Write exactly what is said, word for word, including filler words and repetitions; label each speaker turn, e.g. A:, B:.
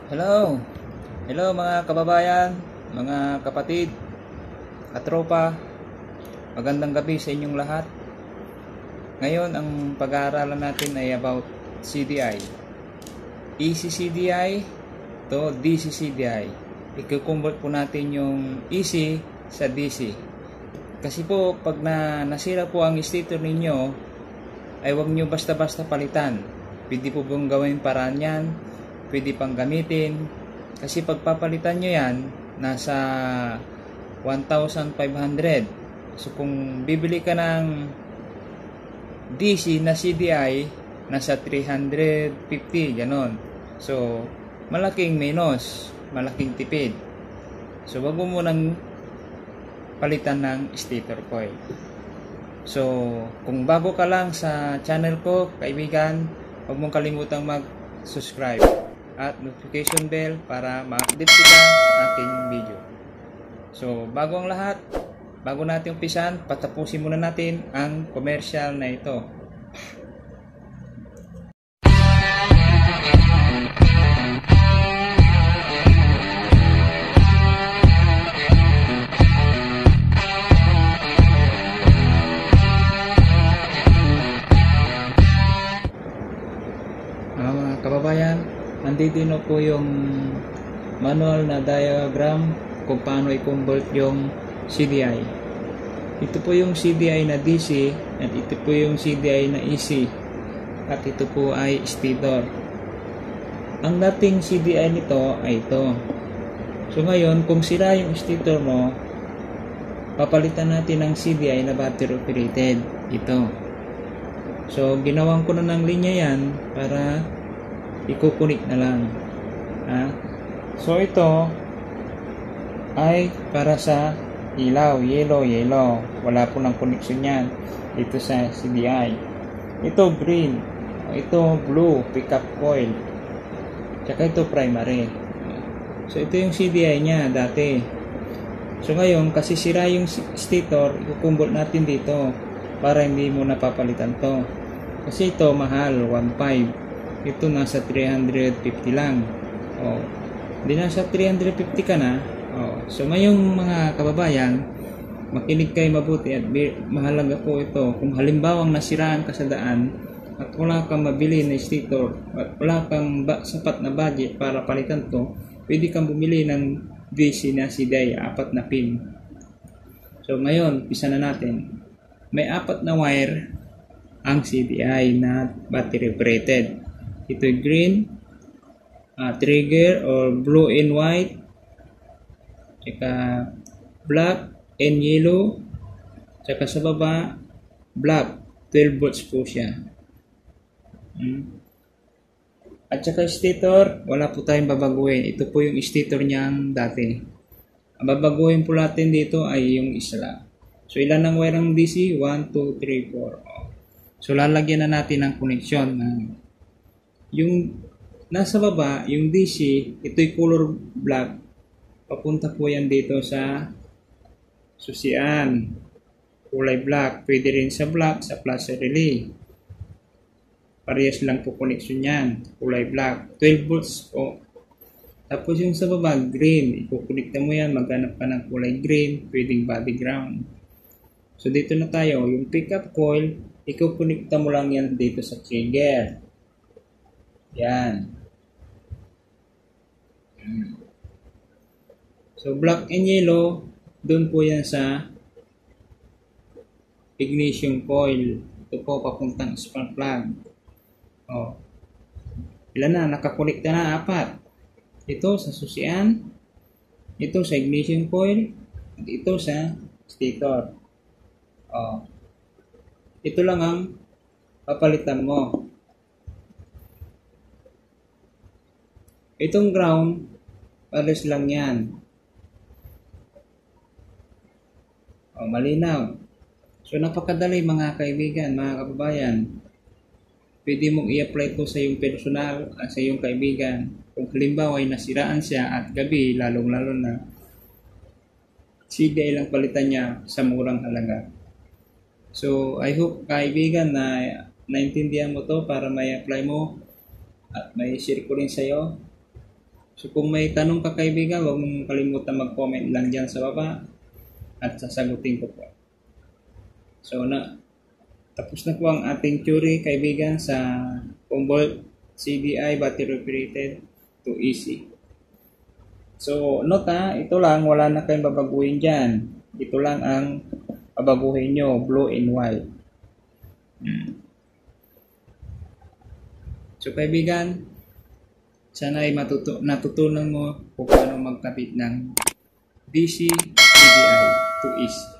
A: Hello! Hello mga kababayan, mga kapatid, katropa, magandang gabi sa inyong lahat. Ngayon, ang pag-aaralan natin ay about C D I. E C C D I to D C C D I. I-convert po natin yung E C sa D C. Kasi po, pag na nasira po ang stator ninyo, ay huwag nyo basta-basta palitan. Pwede po bang gawin paraan yan? Pwede pang gamitin. Kasi pagpapalitan nyo yan, nasa one thousand five hundred. So kung bibili ka ng D C na C D I, nasa three hundred fifty, ganon. So malaking minus, malaking tipid. So wag mo munang palitan ng stator coil. So kung bago ka lang sa channel ko, kaibigan, huwag mong kalimutang mag-subscribe at notification bell para ma-update kita sa aking video. So bago ang lahat, bago natin umpisan, patapusin muna natin ang commercial na ito. Uh, mga kababayan, nandito na po yung manual na diagram kung paano i-convert yung C D I. Ito po yung C D I na D C at ito po yung C D I na E C at ito po ay stator. Ang dating C D I nito ay ito. So ngayon, kung sira yung stator mo, papalitan natin ng C D I na battery operated. Ito. So ginawan ko na ng linya yan para ikukunik na lang. Ha? So ito ay para sa ilaw, yellow, yellow. Wala po ng connection yan dito sa C D I. Ito green, ito blue, pickup coil. Tsaka ito primary. So ito yung C D I niya dati. So ngayon, kasi sira yung stator, i-convert natin dito para hindi mo napapalitan to. Kasi ito mahal, one point five. Ito nasa three hundred fifty lang. Oh. Hindi nasa three hundred fifty ka na. Oh. So ngayong mga kababayan, makinig kayo mabuti at mahalaga po ito. Kung halimbawang nasiraan ka sa daan at wala kang mabili na stator at wala kang sapat na budget para palitan to, pwede kang bumili ng D C na C D I, apat na pin. So ngayon, pisa na natin. May apat na wire ang C D I na battery operated. Ito green, uh, trigger or blue and white, tsaka black and yellow, tsaka sa baba black, twelve volts po siya. Hmm. At tsaka stator, wala po tayong babaguhin. Ito po yung stator niyang dati. Ang babaguhin po natin dito ay yung isla. So ilan ang wire ng D C? one, two, three, four. So lalagyan na natin ng connection. Yung nasa baba, yung D C, ito'y color black. Papunta po yan dito sa susian. Kulay black. Pwede rin sa black, sa plus relay. Parehas lang po connection yan. Kulay black. twelve volts po. Tapos yung sa baba, green. Ikukonekta mo yan. Maghanap ka ng kulay green. Pwedeng body ground. So dito na tayo. Yung pickup coil, ikukonekta mo lang yan dito sa trigger. Yan. So black and yellow, doon po yan sa ignition coil. Ito po papuntang spark plug. Oh. Ilan na? Nakakonekta na, apat. Ito sa susian, ito sa ignition coil, at ito sa stator. Oh. Ito lang ang papalitan mo. Itong ground, pares lang yan. Oh, malinaw. So napakadali mga kaibigan, mga kababayan. Pwede mong i-apply ito sa iyong personal at sa iyong kaibigan. Kung halimbawa ay nasiraan siya at gabi, lalong-lalo na, C D I lang palitan niya sa murang halaga. So, I hope kaibigan na naintindihan mo to para may apply mo at may share ko rin sa'yo. So kung may tanong ka kaibigan, huwag mong kalimutan mag-comment lang dyan sa baba at sasagutin ko po. So na tapos na po ang ating theory kaibigan sa Humboldt C D I battery operated to E C. So note ha, ito lang, wala na kayong babaguhin dyan. Ito lang ang babaguhin nyo, blue and white. Hmm. So kaibigan, sana ay matuto natutunan mo kung paano magkabit ng D C C D I to E C.